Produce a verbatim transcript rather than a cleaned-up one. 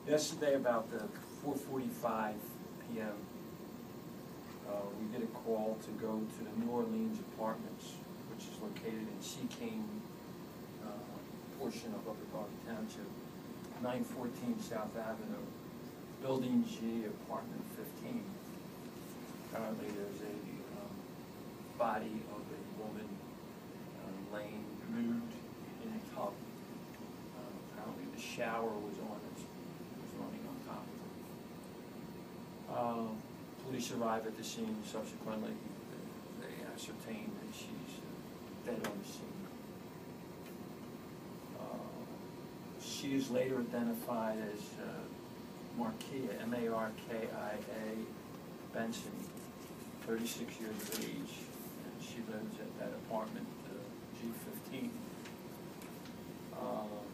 Yesterday, about the four forty-five p m, uh, we get a call to go to the New Orleans Apartments, which is located in Secane uh, portion of Upper Darby Township, nine fourteen South Avenue, Building G, Apartment fifteen. Apparently, there's a um, body of a woman uh, laying nude in a tub. Uh, apparently, the shower was on it. Running on top of it. Uh, police arrive at the scene. Subsequently, they, they ascertain that she's uh, dead on the scene. Uh, she is later identified as uh, Markia, M A R K I A Benson, thirty-six years of age, and she lives at that apartment, uh, G fifteen. Uh,